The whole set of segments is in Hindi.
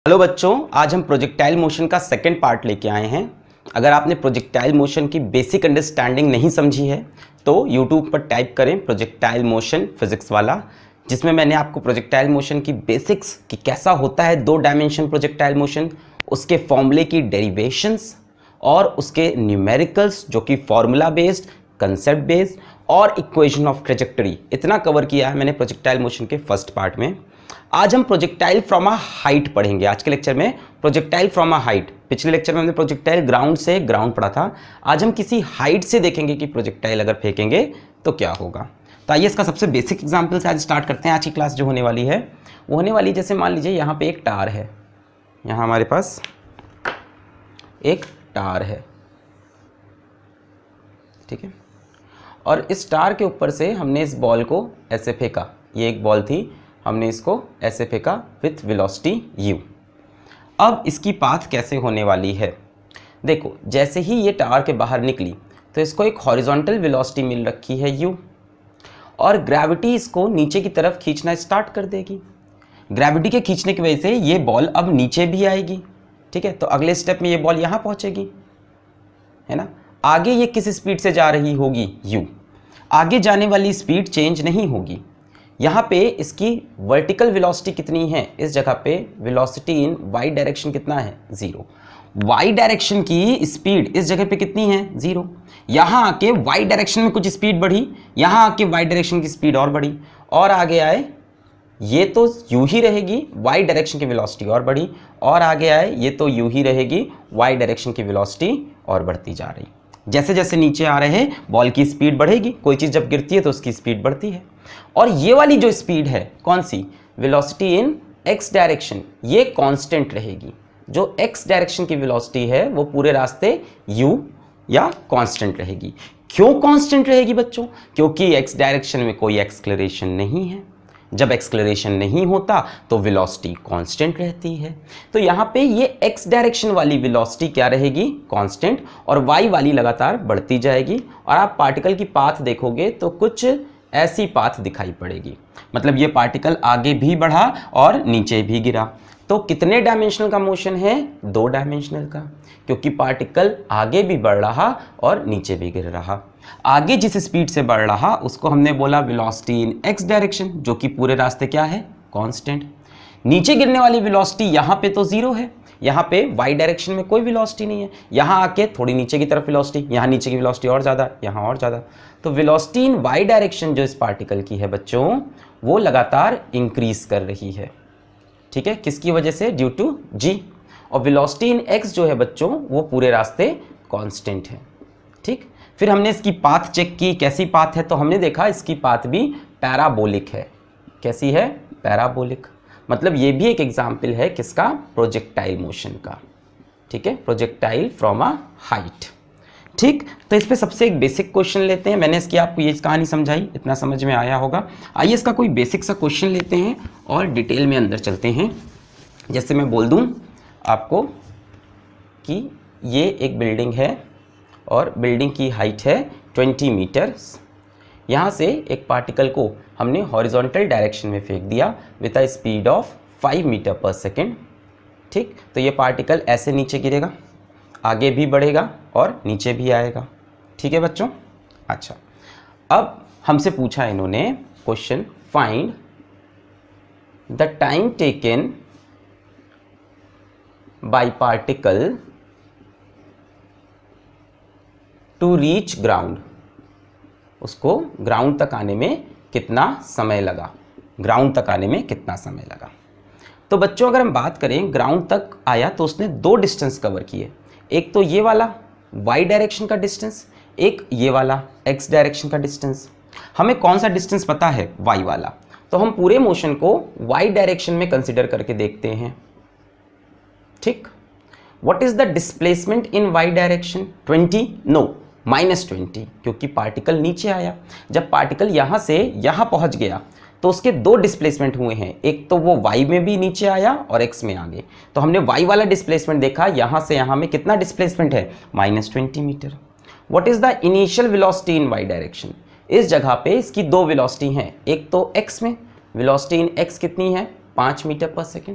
हेलो बच्चों, आज हम प्रोजेक्टाइल मोशन का सेकंड पार्ट लेके आए हैं। अगर आपने प्रोजेक्टाइल मोशन की बेसिक अंडरस्टैंडिंग नहीं समझी है तो YouTube पर टाइप करें प्रोजेक्टाइल मोशन फिजिक्स वाला, जिसमें मैंने आपको प्रोजेक्टाइल मोशन की बेसिक्स कि कैसा होता है 2 डायमेंशन प्रोजेक्टाइल मोशन, उसके फॉर्मूले की डेरिवेशंस और उसके न्यूमेरिकल्स जो कि फॉर्मूला बेस्ड, कंसेप्ट बेस्ड और इक्वेशन ऑफ ट्रेजेक्टरी, इतना कवर किया है मैंने प्रोजेक्टाइल मोशन के फर्स्ट पार्ट में। आज हम प्रोजेक्टाइल फ्रॉम अ हाइट पढ़ेंगे। आज के लेक्चर में प्रोजेक्टाइल फ्रॉम अ हाइट, पिछले लेक्चर में हमने प्रोजेक्टाइल ग्राउंड से ग्राउंड पढ़ा था। आज हम किसी हाइट से देखेंगे कि प्रोजेक्टाइल अगर फेंकेंगे तो क्या होगा। तो आइए इसका सबसे बेसिक एग्जांपल से आज स्टार्ट करते हैं। आज की क्लास जो होने वाली है वो होने वाली, जैसे मान लीजिए यहाँ पे एक टार है, यहाँ हमारे पास एक टार है, ठीक है, और इस टार के ऊपर से हमने इस बॉल को ऐसे फेंका। ये एक बॉल थी, हमने इसको ऐसे फेंका विथ वेलोसिटी u। अब इसकी पाथ कैसे होने वाली है, देखो, जैसे ही ये टावर के बाहर निकली तो इसको एक हॉरिजॉन्टल वेलोसिटी मिल रखी है u, और ग्रेविटी इसको नीचे की तरफ खींचना स्टार्ट कर देगी। ग्रेविटी के खींचने की वजह से ये बॉल अब नीचे भी आएगी, ठीक है। तो अगले स्टेप में ये बॉल यहाँ पहुँचेगी, है ना। आगे ये किस स्पीड से जा रही होगी, u। आगे जाने वाली स्पीड चेंज नहीं होगी। यहाँ पे इसकी वर्टिकल वेलोसिटी कितनी है, इस जगह पे वेलोसिटी इन वाई डायरेक्शन कितना है, 0। वाई डायरेक्शन की स्पीड इस जगह पे कितनी है, 0। यहाँ आके वाई डायरेक्शन में कुछ स्पीड बढ़ी, यहाँ आके वाई डायरेक्शन की स्पीड और बढ़ी, और आगे आए ये तो यूं ही रहेगी, वाई डायरेक्शन की वेलोसिटी और बढ़ी, और आगे आए ये तो यूं ही रहेगी, वाई डायरेक्शन की वेलोसिटी और बढ़ती जा रही। जैसे जैसे नीचे आ रहे हैं बॉल की स्पीड बढ़ेगी, कोई चीज़ जब गिरती है तो उसकी स्पीड बढ़ती है। और ये वाली जो स्पीड है कौन सी, वेलोसिटी इन एक्स डायरेक्शन, ये कांस्टेंट रहेगी। जो एक्स डायरेक्शन की वेलोसिटी है वो पूरे रास्ते u या कांस्टेंट रहेगी। क्यों कांस्टेंट रहेगी बच्चों, क्योंकि एक्स डायरेक्शन में कोई एक्सलेरेशन नहीं है। जब एक्सलेरेशन नहीं होता तो वेलोसिटी कांस्टेंट रहती है। तो यहाँ पे ये एक्स डायरेक्शन वाली वेलोसिटी क्या रहेगी, कांस्टेंट, और वाई वाली लगातार बढ़ती जाएगी। और आप पार्टिकल की पाथ देखोगे तो कुछ ऐसी पाथ दिखाई पड़ेगी, मतलब ये पार्टिकल आगे भी बढ़ा और नीचे भी गिरा। तो कितने डायमेंशनल का मोशन है, 2 डायमेंशनल का, क्योंकि पार्टिकल आगे भी बढ़ रहा और नीचे भी गिर रहा। आगे जिस स्पीड से बढ़ रहा उसको हमने बोला वेलोसिटी इन एक्स डायरेक्शन, जो कि पूरे रास्ते क्या है, कांस्टेंट। नीचे गिरने वाली वेलोसिटी यहाँ पे तो 0 है, यहाँ पे वाई डायरेक्शन में कोई वेलोसिटी नहीं है। यहाँ आके थोड़ी नीचे की तरफ वेलोसिटी, यहाँ नीचे की वेलोसिटी और ज़्यादा, यहाँ और ज़्यादा। तो वेलोसिटी इन वाई डायरेक्शन जो इस पार्टिकल की है बच्चों, वो लगातार इंक्रीज कर रही है, ठीक है, किसकी वजह से, ड्यू टू g। और वेलोसिटी इन x जो है बच्चों वो पूरे रास्ते कांस्टेंट है, ठीक। फिर हमने इसकी पाथ चेक की, कैसी पाथ है, तो हमने देखा इसकी पाथ भी पैराबोलिक है। कैसी है, पैराबोलिक। मतलब ये भी एक एग्जाम्पल है किसका, प्रोजेक्टाइल मोशन का, ठीक है, प्रोजेक्टाइल फ्रॉम अ हाइट, ठीक। तो इस पे सबसे एक बेसिक क्वेश्चन लेते हैं। मैंने इसकी आपको ये कहानी समझाई, इतना समझ में आया होगा। आइए इसका कोई बेसिक सा क्वेश्चन लेते हैं और डिटेल में अंदर चलते हैं। जैसे मैं बोल दूं आपको कि ये एक बिल्डिंग है और बिल्डिंग की हाइट है 20 मीटर्स। यहाँ से एक पार्टिकल को हमने हॉरिजॉन्टल डायरेक्शन में फेंक दिया with a speed of 5 metre पर सेकेंड, ठीक। तो ये पार्टिकल ऐसे नीचे गिरेगा, आगे भी बढ़ेगा और नीचे भी आएगा, ठीक है बच्चों। अच्छा, अब हमसे पूछा इन्होंने question, find the time taken by particle to reach ground. उसको ग्राउंड तक आने में कितना समय लगा, ग्राउंड तक आने में कितना समय लगा। तो बच्चों अगर हम बात करें, ग्राउंड तक आया तो उसने 2 डिस्टेंस कवर किए, एक तो ये वाला y डायरेक्शन का डिस्टेंस, एक ये वाला x डायरेक्शन का डिस्टेंस। हमें कौन सा डिस्टेंस पता है, y वाला, तो हम पूरे मोशन को y डायरेक्शन में कंसीडर करके देखते हैं, ठीक। What is the displacement in y direction, 20, no, -20, क्योंकि पार्टिकल नीचे आया। जब पार्टिकल यहाँ से यहाँ पहुँच गया तो उसके 2 डिस्प्लेसमेंट हुए हैं, एक तो वो y में भी नीचे आया और x में आगे। तो हमने y वाला डिस्प्लेसमेंट देखा, यहाँ से यहाँ में कितना डिस्प्लेसमेंट है, -20 metre. What is the initial velocity in y direction, इस जगह पे इसकी 2 वेलोसिटी हैं, एक तो x में वेलोसिटी इन x कितनी है, 5 मीटर पर सेकेंड,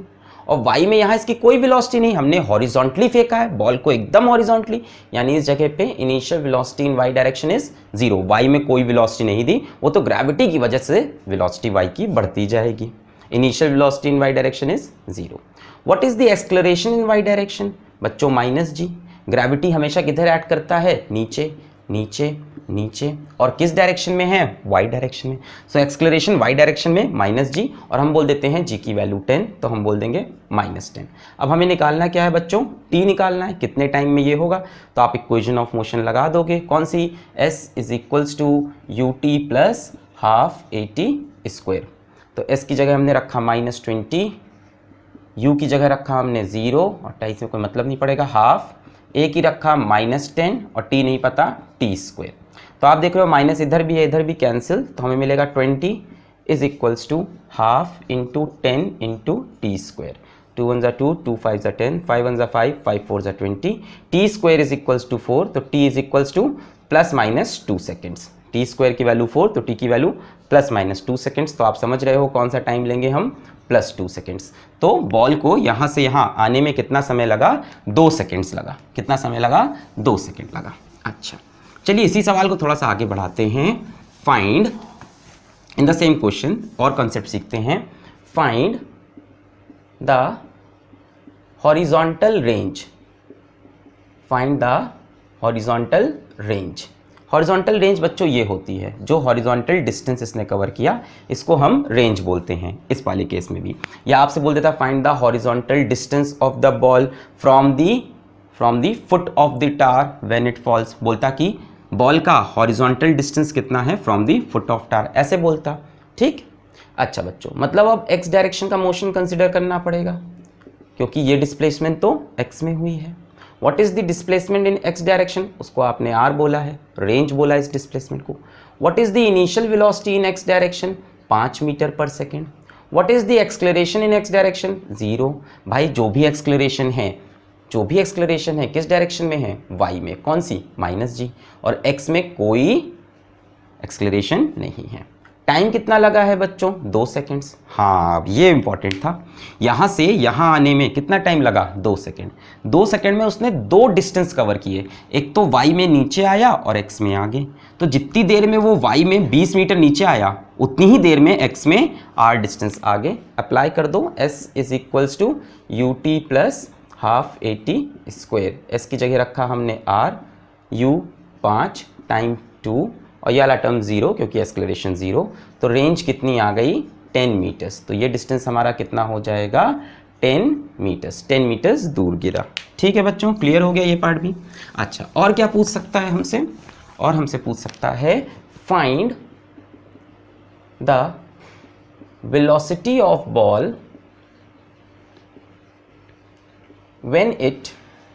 और y में यहाँ इसकी कोई वेलोसिटी नहीं, हमने हॉरिजॉन्टली फेंका है बॉल को, एकदम हॉरिजॉन्टली, यानी इस जगह पे initial velocity in y direction is 0। y में कोई वेलोसिटी नहीं दी, वो तो ग्रेविटी की वजह से वेलोसिटी y की बढ़ती जाएगी। Initial velocity in y direction is 0। What is the acceleration in y direction? बच्चों माइनस जी। ग्रेविटी हमेशा किधर एक्ट करता है? नीचे नीचे नीचे, और किस डायरेक्शन में है? y डायरेक्शन में। सो एक्सेलरेशन y डायरेक्शन में माइनस जी, और हम बोल देते हैं g की वैल्यू 10, तो हम बोल देंगे -10। अब हमें निकालना क्या है बच्चों? t निकालना है, कितने टाइम में ये होगा? तो आप इक्वेशन ऑफ मोशन लगा दोगे, कौन सी? s is equals to ut plus half at²। तो s की जगह हमने रखा -20, u की जगह रखा हमने 0 और 2.5 में कोई मतलब नहीं पड़ेगा, हाफ, a की रखा -10 और t नहीं पता, t²। तो आप देख रहे हो माइनस इधर भी है इधर भी कैंसिल, तो हमें मिलेगा 20 is equals to half into 10 into t²। 2 1 2, 2 5 10, 5 1 5, 5 4 20, t² is equals to 4, तो t is equals to +-2 seconds. t² की वैल्यू 4, तो t की वैल्यू +-2 सेकेंड्स। तो आप समझ रहे हो कौन सा टाइम लेंगे हम? +2 सेकेंड्स। तो बॉल को यहाँ से यहाँ आने में कितना समय लगा? 2 सेकेंड्स लगा। कितना समय लगा? 2 सेकेंड लगा। अच्छा, चलिए इसी सवाल को थोड़ा सा आगे बढ़ाते हैं। Find in the same question और कॉन्सेप्ट सीखते हैं। Find the horizontal range. Find the horizontal range. Horizontal range बच्चों ये होती है जो हॉरिजॉन्टल डिस्टेंस इसने कवर किया, इसको हम रेंज बोलते हैं इस वाले केस में भी। या आपसे बोल देता find the horizontal distance of the ball from the foot of the tower when it falls. बोलता कि बॉल का हॉरिजॉन्टल डिस्टेंस कितना है from the foot of tower, ऐसे बोलता। ठीक। अच्छा बच्चों, मतलब अब एक्स डायरेक्शन का मोशन कंसिडर करना पड़ेगा क्योंकि ये डिस्प्लेसमेंट तो एक्स में हुई है। What is the displacement in x direction? उसको आपने आर बोला है, रेंज बोला इस डिस्प्लेसमेंट को। What is the initial velocity in x direction? 5 metre पर second. What is the acceleration in x direction? 0। भाई जो भी एक्सेलरेशन है किस डायरेक्शन में है? y में। कौन सी? -g। और x में कोई एक्सेलरेशन नहीं है। टाइम कितना लगा है बच्चों? 2 सेकेंड्स। हाँ, ये इंपॉर्टेंट था। यहाँ से यहाँ आने में कितना टाइम लगा? 2 सेकेंड। 2 सेकेंड में उसने 2 डिस्टेंस कवर किए, एक तो y में नीचे आया और x में आगे। तो जितनी देर में वो y में 20 मीटर नीचे आया, उतनी ही देर में x में r डिस्टेंस आगे। अप्लाई कर दो, s is equals to ut plus half at²। s की जगह रखा हमने r, u 5 टाइम 2 और ये वाला टर्म 0 क्योंकि एक्सेलरेशन 0। तो रेंज कितनी आ गई? 10 मीटर्स। तो ये डिस्टेंस हमारा कितना हो जाएगा? 10 मीटर्स। 10 मीटर्स दूर गिरा। ठीक है बच्चों, क्लियर हो गया ये पार्ट भी। अच्छा, और क्या पूछ सकता है हमसे? और हमसे पूछ सकता है find the velocity of ball when it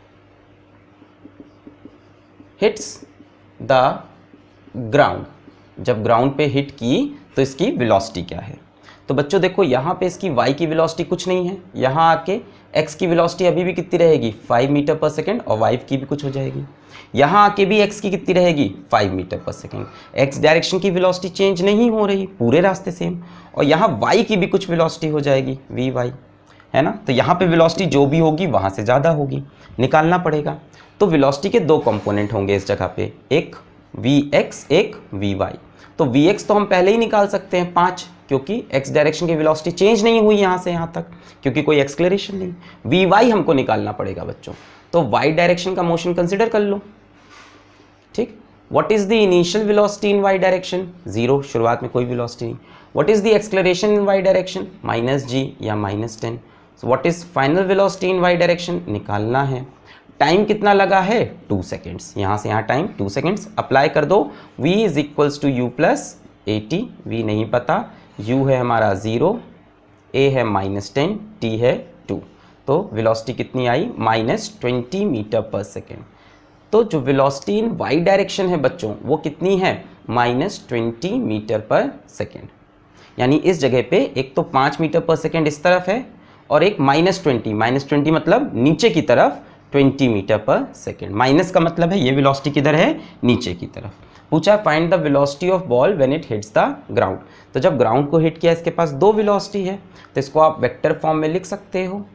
hits the ground। जब ग्राउंड पे हिट की तो इसकी वेलोसिटी क्या है? तो बच्चों देखो यहाँ पे इसकी y की वेलोसिटी कुछ नहीं है, यहाँ आके x की वेलोसिटी अभी भी कितनी रहेगी? 5 मीटर पर सेकेंड, और y की भी कुछ हो जाएगी। यहाँ आके भी x की कितनी रहेगी? 5 मीटर पर सेकेंड। x डायरेक्शन की वेलोसिटी चेंज नहीं हो रही, पूरे रास्ते सेम। और यहाँ y की भी कुछ वेलोसिटी हो जाएगी, vy, है ना। तो यहाँ पे वेलोसिटी जो भी होगी वहाँ से ज़्यादा होगी, निकालना पड़ेगा। तो वेलोसिटी के 2 कंपोनेंट होंगे इस जगह पे, एक vx एक vy। तो vx तो हम पहले ही निकाल सकते हैं 5, क्योंकि x डायरेक्शन की वेलोसिटी चेंज नहीं हुई यहाँ से यहाँ तक, क्योंकि कोई एक्सेलरेशन नहीं। vy हमको निकालना पड़ेगा बच्चों। तो y डायरेक्शन का मोशन कंसिडर कर लो। ठीक। What is the initial velocity in y direction? 0, शुरुआत में कोई वेलोसिटी नहीं। What is the acceleration in y direction? -g या -10। What is final velocity in y direction? निकालना है। टाइम कितना लगा है? 2 सेकेंड्स। यहाँ से यहाँ टाइम 2 सेकेंड्स। अप्लाई कर दो, v is equals to u plus at। v नहीं पता, u है हमारा 0, a है -10, t है 2। तो वेलोसिटी कितनी आई? -20 मीटर पर सेकेंड। तो जो वेलोसिटी इन y डायरेक्शन है बच्चों वो कितनी है? -20 मीटर पर सेकेंड। यानी इस जगह पे एक तो 5 मीटर पर सेकेंड इस तरफ है और एक -20 मतलब नीचे की तरफ 20 मीटर पर सेकेंड। माइनस का मतलब है ये वेलोसिटी किधर है? नीचे की तरफ। पूछा find the velocity of ball when it hits the ground. तो जब ग्राउंड को हिट किया इसके पास 2 वेलोसिटी है, तो इसको आप वेक्टर फॉर्म में लिख सकते हो।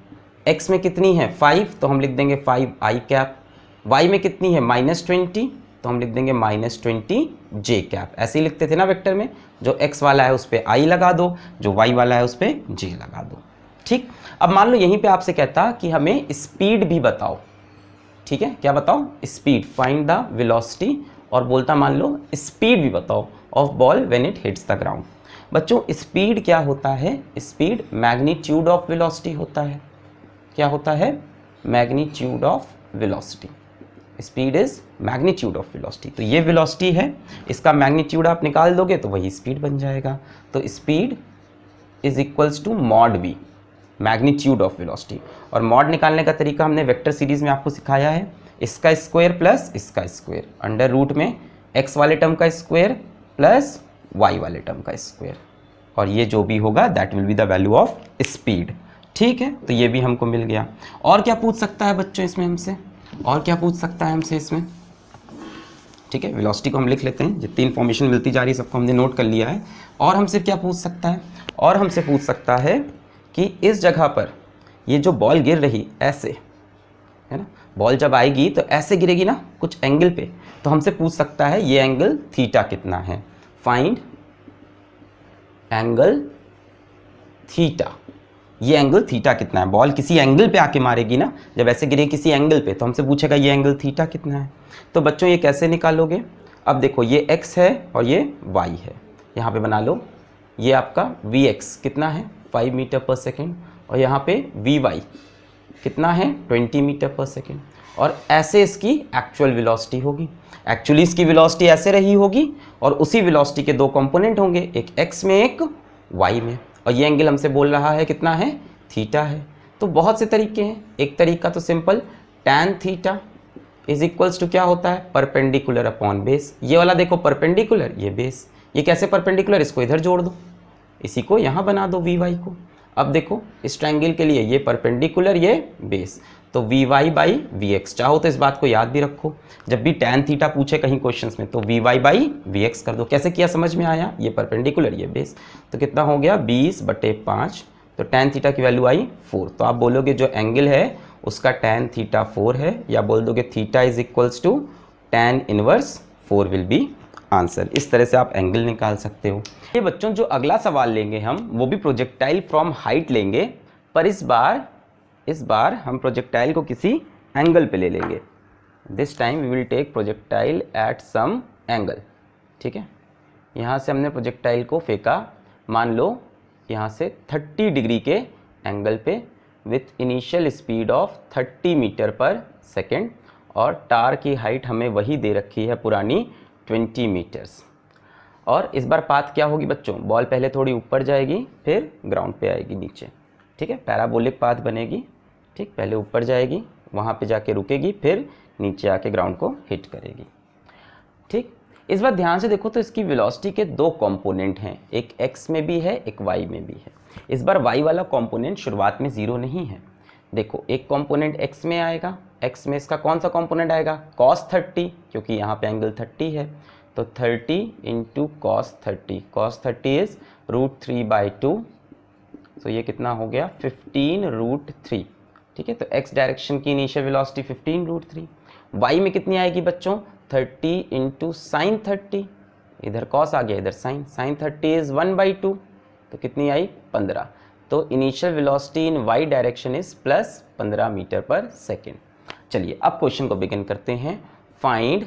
x में कितनी है 5, तो हम लिख देंगे 5 i कैप। y में कितनी है -20, तो हम लिख देंगे -20 j कैप। ऐसे ही लिखते थे ना वेक्टर में, जो x वाला है उस पर i लगा दो, जो y वाला है उस पर j लगा दो। ठीक, अब मान लो यहीं पे आपसे कहता कि हमें स्पीड भी बताओ। ठीक है, क्या बताओ? स्पीड, फाइंड द वेलोसिटी, और बोलता मान लो स्पीड भी बताओ of ball when it hits the ground. बच्चों स्पीड क्या होता है? स्पीड मैग्नीट्यूड ऑफ वेलोसिटी होता है। क्या होता है? Magnitude of velocity. Speed is magnitude of velocity. तो ये वेलोसिटी है, इसका मैग्नीट्यूड आप निकाल दोगे तो वही स्पीड बन जाएगा। तो speed is equals to mod v, magnitude of velocity. और मॉड निकालने का तरीका हमने वेक्टर सीरीज में आपको सिखाया है, इसका स्क्वायर प्लस इसका स्क्वायर, अंडर रूट में x वाले टर्म का स्क्वायर प्लस y वाले टर्म का स्क्वायर, और ये जो भी होगा that will be the value of speed. ठीक है, तो ये भी हमको मिल गया। और क्या पूछ सकता है बच्चों इसमें हमसे? और क्या पूछ सकता है हमसे इसमें? ठीक है, वेलोसिटी को हम लिख लेते हैं, जितनी इन्फॉर्मेशन मिलती जा रही है सबको हमने नोट कर लिया है। और हमसे क्या पूछ सकता है? और हमसे पूछ सकता है कि इस जगह पर ये जो बॉल गिर रही ऐसे है ना, बॉल जब आएगी तो ऐसे गिरेगी ना कुछ एंगल पे, तो हमसे पूछ सकता है ये एंगल थीटा कितना है। फाइंड एंगल थीटा, ये एंगल थीटा कितना है। बॉल किसी एंगल पे आके मारेगी ना, जब ऐसे गिरे किसी एंगल पे, तो हमसे पूछेगा ये एंगल थीटा कितना है। तो बच्चों ये कैसे निकालोगे? अब देखो ये x है और ये y है, यहाँ पे बना लो। ये आपका vx कितना है 5 मीटर पर सेकेंड, और यहाँ पे vy कितना है 20 मीटर पर सेकेंड। और ऐसे इसकी एक्चुअल वेलोसिटी होगी। एक्चुअली इसकी वेलोसिटी ऐसे रही होगी, और उसी वेलोसिटी के दो कंपोनेंट होंगे, एक x में एक y में, और ये एंगल हमसे बोल रहा है कितना है? थीटा है। तो बहुत से तरीके हैं। एक तरीका तो simple, tan theta is equals to क्या होता है? Perpendicular upon base. ये वाला देखो परपेंडिकुलर, ये बेस। ये कैसे परपेंडिकुलर? इसको इधर जोड़ दो, इसी को यहाँ बना दो vy को। अब देखो इस ट्रायंगल के लिए ये परपेंडिकुलर, ये बेस, तो vy बाई vx। चाहो तो इस बात को याद भी रखो, जब भी tan थीटा पूछे कहीं क्वेश्चंस में तो vy बाई vx कर दो। कैसे किया समझ में आया? ये परपेंडिकुलर, ये बेस, तो कितना हो गया 20/5, तो tan थीटा की वैल्यू आई 4। तो आप बोलोगे जो एंगल है उसका tan थीटा 4 है, या बोल दोगे theta is equals to tan inverse 4 will be answer. इस तरह से आप एंगल निकाल सकते हो। ये बच्चों जो अगला सवाल लेंगे हम, वो भी प्रोजेक्टाइल फ्रॉम हाइट लेंगे, पर इस बार हम प्रोजेक्टाइल को किसी एंगल पे ले लेंगे। This time we will take projectile at some angle. ठीक है, यहाँ से हमने प्रोजेक्टाइल को फेंका, मान लो यहाँ से 30 डिग्री के एंगल पे, with initial speed of 30 metre पर सेकेंड, और टार की हाइट हमें वही दे रखी है पुरानी 20 मीटर्स। और इस बार पाथ क्या होगी बच्चों? बॉल पहले थोड़ी ऊपर जाएगी, फिर ग्राउंड पे आएगी नीचे। ठीक है, पैराबोलिक पाथ बनेगी। ठीक, पहले ऊपर जाएगी, वहाँ पे जाके रुकेगी, फिर नीचे आके ग्राउंड को हिट करेगी। ठीक, इस बार ध्यान से देखो तो इसकी वेलोसिटी के दो कंपोनेंट हैं, एक x में भी है, एक y में भी है। इस बार y वाला कंपोनेंट शुरुआत में 0 नहीं है। देखो एक कंपोनेंट x में आएगा, x में इसका कौन सा कंपोनेंट आएगा? cos 30, क्योंकि यहाँ पे एंगल 30 है, तो 30 इंटू cos 30, cos 30 इज √3/2, तो ये कितना हो गया 15√3। ठीक है, तो x डायरेक्शन की इनिशियल वेलोसिटी 15√3। y में कितनी आएगी बच्चों? 30 इंटू साइन 30, इधर cos आ गया, इधर साइन, साइन 30 इज 1/2, तो कितनी आई 15। तो initial velocity in y direction is plus 15 metre पर सेकेंड। चलिए अब क्वेश्चन को बिगिन करते हैं। Find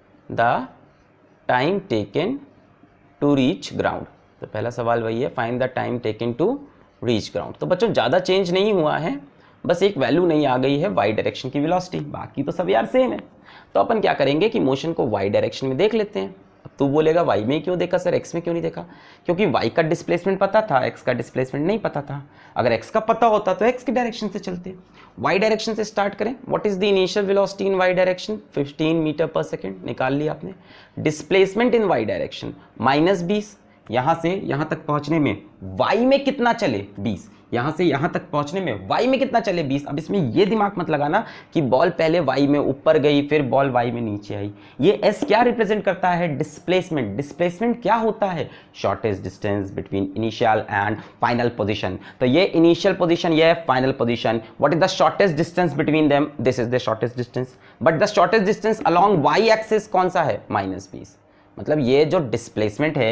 the time taken to reach ground. तो पहला सवाल वही है, find the time taken to reach ground. तो बच्चों ज़्यादा चेंज नहीं हुआ है, बस एक वैल्यू नहीं आ गई है y डायरेक्शन की वेलोसिटी, बाकी तो सब यार सेम है। तो अपन क्या करेंगे कि मोशन को y डायरेक्शन में देख लेते हैं। अब तू बोलेगा y में क्यों देखा सर, x में क्यों नहीं देखा? क्योंकि y का डिस्प्लेसमेंट पता था, x का डिस्प्लेसमेंट नहीं पता था। अगर x का पता होता तो x की डायरेक्शन से चलते। y डायरेक्शन से स्टार्ट करें। What is the initial velocity in y direction? 15 metre पर सेकेंड, निकाल लिया आपने। डिस्प्लेसमेंट इन y डायरेक्शन -20, यहाँ से यहाँ तक पहुँचने में y में कितना चले 20, यहाँ से यहाँ तक पहुँचने में y में कितना चले 20। अब इसमें ये दिमाग मत लगाना कि बॉल पहले y में ऊपर गई फिर बॉल y में नीचे आई। ये s क्या रिप्रेजेंट करता है? डिस्प्लेसमेंट। डिस्प्लेसमेंट क्या होता है? Shortest distance between initial and final position. तो ये इनिशियल पोजीशन, ये final position. What is the shortest distance between them? This is the shortest distance. But the shortest distance along y axis कौन सा है? -20। मतलब ये जो डिस्प्लेसमेंट है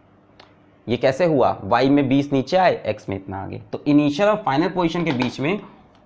ये कैसे हुआ? y में 20 नीचे आए, x में इतना आगे। तो इनिशियल और फाइनल पोजीशन के बीच में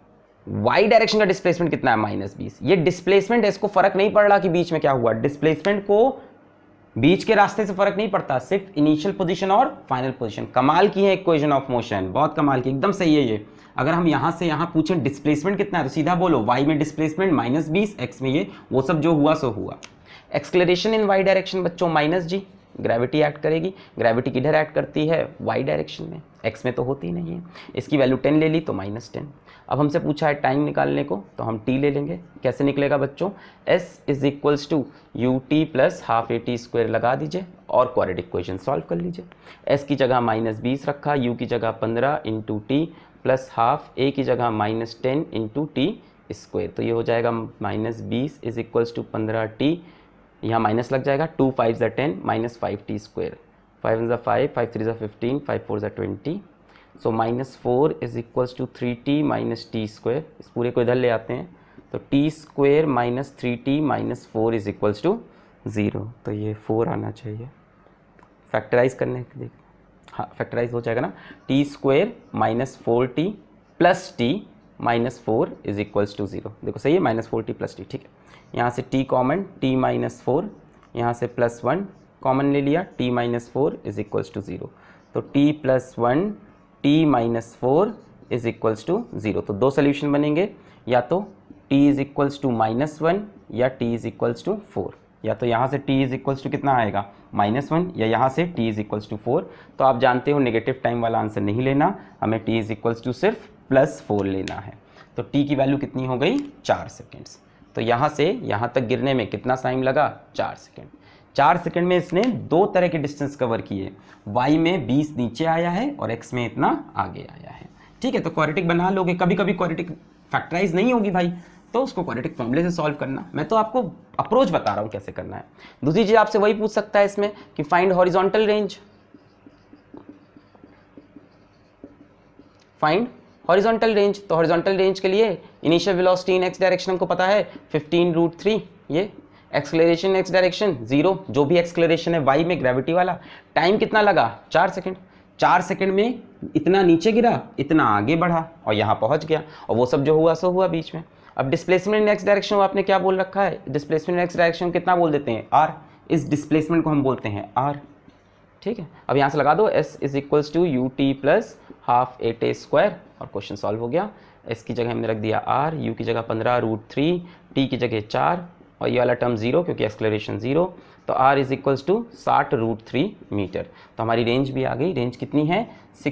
y डायरेक्शन का डिस्प्लेसमेंट कितना है? -20। ये डिस्प्लेसमेंट है, इसको फर्क नहीं पड़ रहा कि बीच में क्या हुआ। डिस्प्लेसमेंट को बीच के रास्ते से फर्क नहीं पड़ता, सिर्फ इनिशियल पोजीशन और फाइनल पोजीशन। कमाल की है इक्वेशन ऑफ मोशन, बहुत कमाल की, एकदम सही है ये। अगर हम यहाँ से यहाँ पूछें डिस्प्लेसमेंट कितना है तो सीधा बोलो y में डिस्प्लेसमेंट -20, x में ये वो सब जो हुआ सो हुआ। एक्सलेरेशन इन y डायरेक्शन बच्चों -g, ग्रेविटी एक्ट करेगी। ग्रेविटी किधर एक्ट करती है? y डायरेक्शन में, x में तो होती नहीं है। इसकी वैल्यू 10 ले ली तो -10। अब हमसे पूछा है टाइम निकालने को, तो हम t ले लेंगे। कैसे निकलेगा बच्चों? s = ut + ½ at² लगा दीजिए और क्वाड्रेटिक इक्वेशन सॉल्व कर लीजिए। s की जगह -20 रखा, u की जगह 15 × t + ½ a की जगह -10 × t²। तो ये हो जाएगा -20 = 15t, यहाँ माइनस लग जाएगा, 2 5 × 10 -5t²। 5 × 5, 5 3 × 15, 5 4 × 20। सो -4 = 3t - t²। इस पूरे को इधर ले आते हैं तो t² - 3t - 4 = 0। तो ये 4 आना चाहिए। फैक्टराइज करने के देख, हाँ फैक्टराइज हो जाएगा ना। t² - 4t + t - 4 = 0। देखो सही है, -4t + t, ठीक है। यहाँ से t कॉमन, t - 4, यहाँ से +1 कॉमन ले लिया, t - 4 = 0। तो t + 1 t - 4 = 0। तो दो सोल्यूशन बनेंगे, या तो t = -1 या t = 4। या तो यहाँ से t = कितना आएगा? -1, या यहाँ से t = 4। तो आप जानते हो नेगेटिव टाइम वाला आंसर नहीं लेना, हमें t = सिर्फ +4 लेना है। तो t की वैल्यू कितनी हो गई? 4 सेकेंड्स। तो यहाँ से यहाँ तक गिरने में कितना टाइम लगा? 4 सेकेंड। 4 सेकेंड में इसने दो तरह के डिस्टेंस कवर किए, y में 20 नीचे आया है और x में इतना आगे आया है। ठीक है, तो क्वाड्रेटिक बना लोगे। कभी कभी क्वाड्रेटिक फैक्टराइज नहीं होगी भाई, तो उसको क्वाड्रेटिक फॉर्मूले से सॉल्व करना। मैं तो आपको अप्रोच बता रहा हूँ कैसे करना है। दूसरी चीज़ आपसे वही पूछ सकता है इसमें कि find horizontal range. Find horizontal range, तो हॉरिजॉन्टल रेंज के लिए initial velocity in x direction हमको पता है 15√3, ये एक्सलेरेशन x डायरेक्शन 0, जो भी एक्सलेरेशन है y में ग्रेविटी वाला। टाइम कितना लगा? 4 सेकंड। 4 सेकंड में इतना नीचे गिरा, इतना आगे बढ़ा और यहाँ पहुँच गया, और वो सब जो हुआ सो हुआ बीच में। अब डिस्प्लेसमेंट इन x डायरेक्शन आपने क्या बोल रखा है? डिस्प्लेसमेंट इन x डायरेक्शन कितना बोल देते हैं? r। इस डिस्प्लेसमेंट को हम बोलते हैं r। ठीक है, अब यहाँ से लगा दो s = ut + ½ at² और क्वेश्चन सॉल्व हो गया। s की जगह हमने रख दिया r, u की जगह 15√3, t की जगह 4 और ये वाला टर्म 0 क्योंकि एक्सलेरेशन 0। तो r = 60√3 मीटर। तो हमारी रेंज भी आ गई। रेंज कितनी है?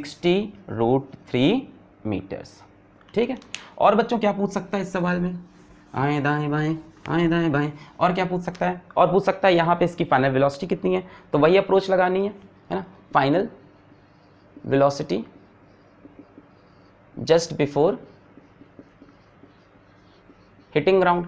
60√3 मीटर्स। ठीक है, और बच्चों क्या पूछ सकता है इस सवाल में? आएँ दाएँ बाएँ, आएँ दाएँ बाएँ, और क्या पूछ सकता है? और पूछ सकता है यहाँ पे इसकी फाइनल वेलोसिटी कितनी है, तो वही अप्रोच लगानी है ना। Final velocity just before hitting ground.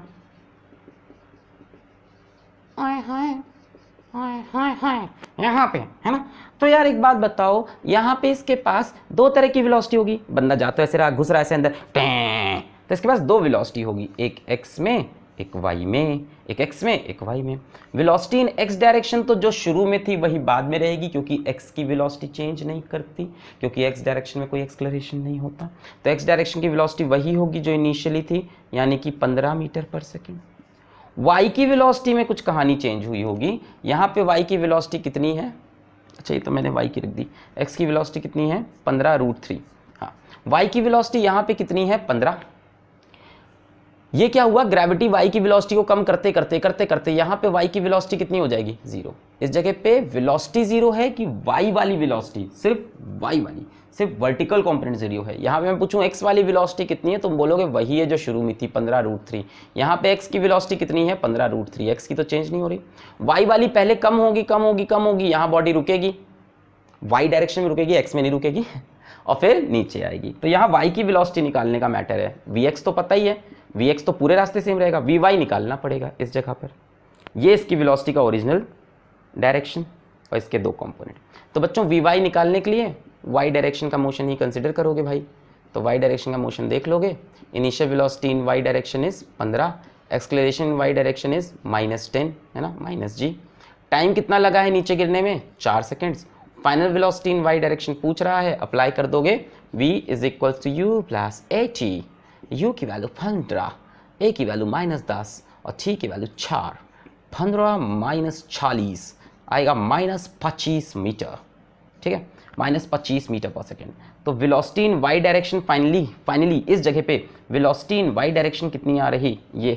यहाँ पे है ना। तो यार एक बात बताओ, यहाँ पे इसके पास दो तरह की वेलोसिटी होगी। बंदा जाता है ऐसे रहा, घुस रहा है ऐसे अंदर, तो इसके पास दो वेलोसिटी होगी, एक x में एक y में, एक x में एक y में। वेलोसिटी इन x डायरेक्शन तो जो शुरू में थी वही बाद में रहेगी, क्योंकि x की वेलोसिटी चेंज नहीं करती, क्योंकि x डायरेक्शन में कोई एक्सलरेशन नहीं होता। तो x डायरेक्शन की वेलोसिटी वही होगी जो इनिशियली थी, यानी कि 15 मीटर पर सेकेंड। y की वेलोसिटी में कुछ कहानी चेंज हुई होगी। यहाँ पे y की वेलोसिटी कितनी है? अच्छा ये तो मैंने y की रख दी। x की वेलोसिटी कितनी है? 15√3। हाँ, y की वेलोसिटी यहाँ पे कितनी है? 15। ये क्या हुआ? ग्रेविटी y की वेलोसिटी को कम करते करते करते करते यहाँ पे y की वेलोसिटी कितनी हो जाएगी? 0। इस जगह पे वेलोसिटी 0 है कि y वाली वेलोसिटी? सिर्फ y वाली, सिर्फ वर्टिकल कंपोनेंट 0 है। यहाँ पे मैं पूछूं x वाली वेलोसिटी कितनी है, तुम बोलोगे वही है जो शुरू में थी 15√3। यहाँ पे x की वेलोसिटी कितनी है? 15√3। x की तो चेंज नहीं हो रही। y वाली पहले कम होगी कम होगी कम होगी, यहाँ बॉडी रुकेगी, वाई डायरेक्शन में रुकेगी, एक्स में नहीं रुकेगी और फिर नीचे आएगी। तो यहाँ वाई की वेलोसिटी निकालने का मैटर है। वी एक्स तो पता ही है, वी एक्स तो पूरे रास्ते सेम रहेगा, वी वाई निकालना पड़ेगा इस जगह पर। ये इसकी वेलोसिटी का ओरिजिनल डायरेक्शन और इसके दो कंपोनेंट। तो बच्चों वी वाई निकालने के लिए वाई डायरेक्शन का मोशन ही कंसिडर करोगे भाई। तो वाई डायरेक्शन का मोशन देख लोगे, initial velocity in y direction is 15, acceleration in y direction is -10 है ना, -g। टाइम कितना लगा है नीचे गिरने में, 4 seconds. Final velocity in y direction पूछ रहा है, अप्लाई कर दोगे v is equal to u plus 80, u की वैल्यू 15, a की वैल्यू -10 और t की वैल्यू 4, 15 - 40 आएगा -25 मीटर, ठीक है, -25 मीटर पर सेकेंड। तो velocity in y direction finally इस जगह पे वेलोसिटी इन वाई डायरेक्शन कितनी आ रही, ये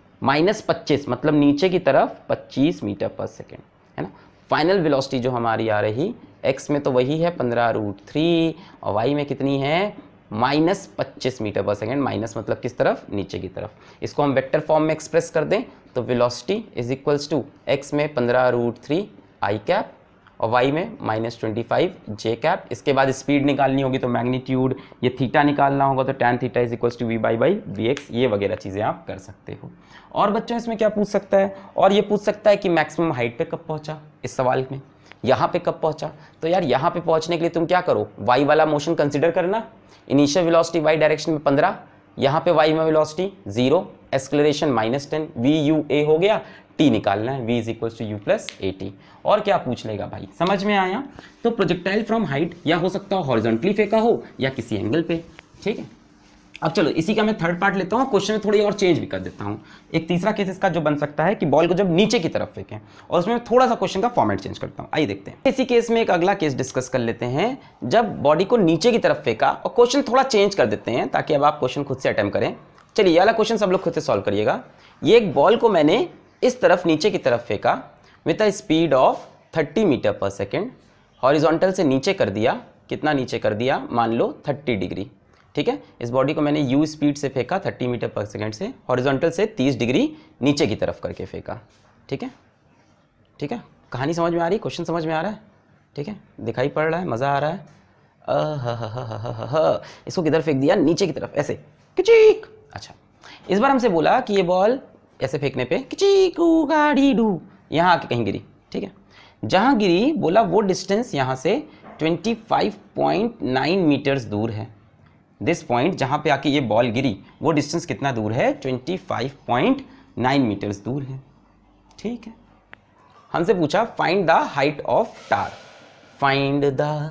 -25 मतलब नीचे की तरफ 25 मीटर पर सेकेंड है ना। फाइनल वेलोसिटी जो हमारी आ रही x में तो वही है 15√3 और y में कितनी है -25 मीटर पर सेकेंड। माइनस मतलब किस तरफ, नीचे की तरफ। इसको हम वेक्टर फॉर्म में एक्सप्रेस कर दें तो velocity is equals to x में 15√3 i कैप और y में -25 j कैप। इसके बाद स्पीड निकालनी होगी तो मैग्नीट्यूड, ये थीटा निकालना होगा तो tan theta is equals to v/vx, ये वगैरह चीज़ें आप कर सकते हो। और बच्चों इसमें क्या पूछ सकता है, और ये पूछ सकता है कि मैक्सिमम हाइट पे कब पहुंचा इस सवाल में, यहाँ पे कब पहुंचा। तो यार यहाँ पे पहुंचने के लिए तुम क्या करो, y वाला मोशन कंसिडर करना। इनिशियल वेलोसिटी y डायरेक्शन में 15, यहाँ पे y में वेलोसिटी 0, एक्सलेरेशन -10, v/u/a हो गया, t निकालना है, v is equal to u plus at। और क्या पूछ लेगा भाई, समझ में आया। तो प्रोजेक्टाइल फ्रॉम हाइट या हो सकता हो हॉरिजॉन्टली फेंका हो या किसी एंगल पे, ठीक है। अब चलो इसी का मैं थर्ड पार्ट लेता हूँ, क्वेश्चन में थोड़ी और चेंज भी कर देता हूँ। एक तीसरा केस इसका जो बन सकता है कि बॉल को जब नीचे की तरफ फेंकें, और उसमें थोड़ा सा क्वेश्चन का फॉर्मेट चेंज करता हूँ। आइए देखते हैं। इसी केस में एक अगला केस डिस्कस कर लेते हैं, जब बॉडी को नीचे की तरफ फेंका और क्वेश्चन थोड़ा चेंज कर देते हैं ताकि अब आप क्वेश्चन खुद से अटेम्प्ट करें। चलिए ये वाला क्वेश्चन सब लोग खुद से सॉल्व करिएगा। ये एक बॉल को मैंने इस तरफ नीचे की तरफ फेंका with a speed of 30 metre पर सेकेंड, हॉरिजॉन्टल से नीचे कर दिया, कितना नीचे कर दिया, मान लो 30 डिग्री, ठीक है। इस बॉडी को मैंने u स्पीड से फेंका 30 मीटर पर सेकेंड से, हॉरिजॉन्टल से 30 डिग्री नीचे की तरफ करके फेंका, ठीक है, ठीक है। कहानी समझ में आ रही, क्वेश्चन समझ में आ रहा है, ठीक है, दिखाई पड़ रहा है, मज़ा आ रहा है। इसको किधर फेंक दिया, नीचे की तरफ, ऐसे किचीक। अच्छा, इस बार हमसे बोला कि ये बॉल ऐसे फेंकने पे किचीकू गाड़ी डू यहाँ आके कहीं गिरी, ठीक है। जहाँ गिरी बोला वो डिस्टेंस यहाँ से 25.9 मीटर्स दूर है। दिस पॉइंट जहाँ पे आके ये बॉल गिरी वो डिस्टेंस कितना दूर है, 25.9 मीटर्स दूर है, ठीक है। हमसे पूछा find the height of tower, find the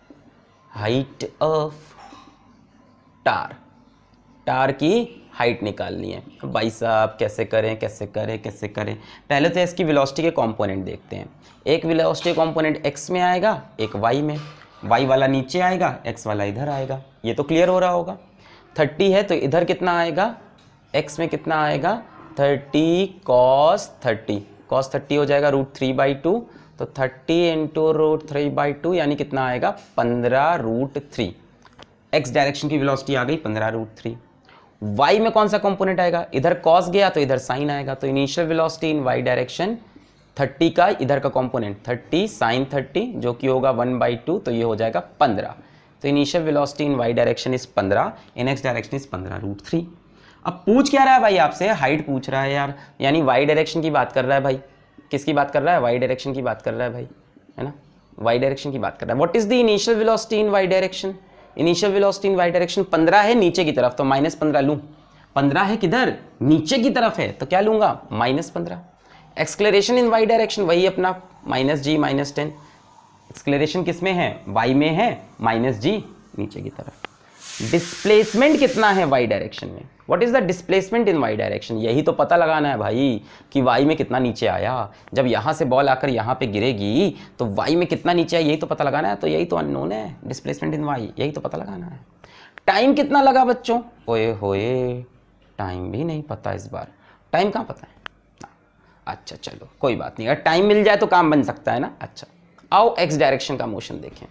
height of tower, tower की हाइट निकालनी है। भाई साहब कैसे करें कैसे करें कैसे करें, पहले तो इसकी वेलोसिटी के कंपोनेंट देखते हैं। एक वेलोसिटी कंपोनेंट x में आएगा, एक y में, y वाला नीचे आएगा, x वाला इधर आएगा, ये तो क्लियर हो रहा होगा। 30 है तो इधर कितना आएगा, x में कितना आएगा 30 cos 30, cos 30 हो जाएगा √3/2, तो 30 इंटू √3/2 यानी कितना आएगा 15√3। x डायरेक्शन की वेलोसिटी आ गई 15√3। y में कौन सा कंपोनेंट आएगा, इधर cos गया तो इधर sin आएगा, तो initial velocity in y direction 30 का इधर का कंपोनेंट 30 sin 30 जो कि होगा 1/2, तो ये हो जाएगा 15। तो initial velocity in y direction is 15, in x direction is 15√3। अब पूछ क्या रहा है भाई आपसे, हाइट पूछ रहा है यार, यानी y डायरेक्शन की बात कर रहा है भाई। किसकी बात कर रहा है, y डायरेक्शन की बात कर रहा है भाई, है ना, y डायरेक्शन की बात कर रहा है। What is the initial velocity in y direction, initial velocity in y direction 15 है नीचे की तरफ, तो -15 लूँ। 15 है किधर, नीचे की तरफ है, तो क्या लूँगा -15। एक्सक्लेरेशन इन y डायरेक्शन वही अपना -g -10, एक्सक्लेरेशन किस में है, y में है, -g नीचे की तरफ। डिस्प्लेसमेंट कितना है y डायरेक्शन में, what is the displacement in y direction, यही तो पता लगाना है भाई कि y में कितना नीचे आया। जब यहाँ से बॉल आकर यहाँ पे गिरेगी तो y में कितना नीचे आया यही तो पता लगाना है, तो यही तो अननोन है, डिस्प्लेसमेंट इन y, यही तो पता लगाना है। टाइम कितना लगा बच्चों, ओए होए टाइम भी नहीं पता इस बार, टाइम कहाँ पता है। अच्छा चलो कोई बात नहीं, अगर टाइम मिल जाए तो काम बन सकता है ना। अच्छा आओ x डायरेक्शन का मोशन देखें।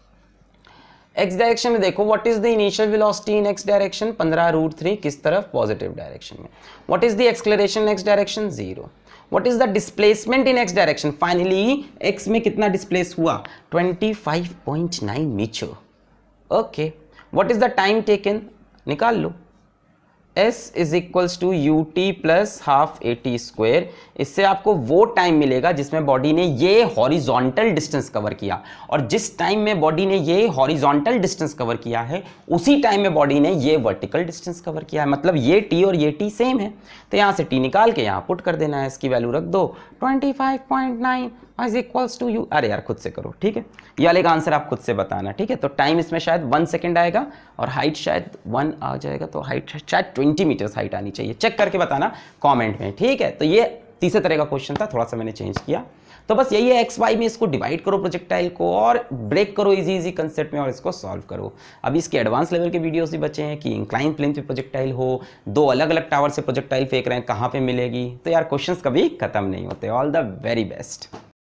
x डायरेक्शन में देखो, what is the initial velocity in x direction 15√3, किस तरफ, पॉजिटिव डायरेक्शन में। What is the acceleration x direction 0। What is the displacement in x direction, finally x में कितना डिस्प्लेस हुआ 25.9 metre. Okay, what is the time taken, निकाल लो, s is equals to u t plus half a t square. इससे आपको वो टाइम मिलेगा जिसमें बॉडी ने ये हॉरिजॉन्टल डिस्टेंस कवर किया, और जिस टाइम में बॉडी ने ये हॉरिजॉन्टल डिस्टेंस कवर किया है उसी टाइम में बॉडी ने ये वर्टिकल डिस्टेंस कवर किया है, मतलब ये t और ये t सेम है। तो यहाँ से t निकाल के यहाँ पुट कर देना है, इसकी वैल्यू रख दो 25.9 इज इक्वल्स टू यू। अरे यार खुद से करो, ठीक है, ये वाले का आंसर आप खुद से बताना, ठीक है। तो टाइम इसमें शायद 1 सेकेंड आएगा और हाइट शायद 1 आ जाएगा, तो हाइट शायद 20 मीटर्स हाइट आनी चाहिए, चेक करके बताना कमेंट में, ठीक है। तो ये तीसरे तरह का क्वेश्चन था, थोड़ा सा मैंने चेंज किया। तो बस यही है, एक्स वाई में इसको डिवाइड करो प्रोजेक्टाइल को और ब्रेक करो इजी इजी कंसेप्ट में और इसको सॉल्व करो। अभी इसके एडवांस लेवल के वीडियोस भी बचे हैं कि इंक्लाइन प्लेन पे प्रोजेक्टाइल हो, 2 अलग अलग टावर से प्रोजेक्टाइल फेंक रहे हैं, कहाँ पे मिलेगी। तो यार क्वेश्चंस कभी खत्म नहीं होते। All the very best.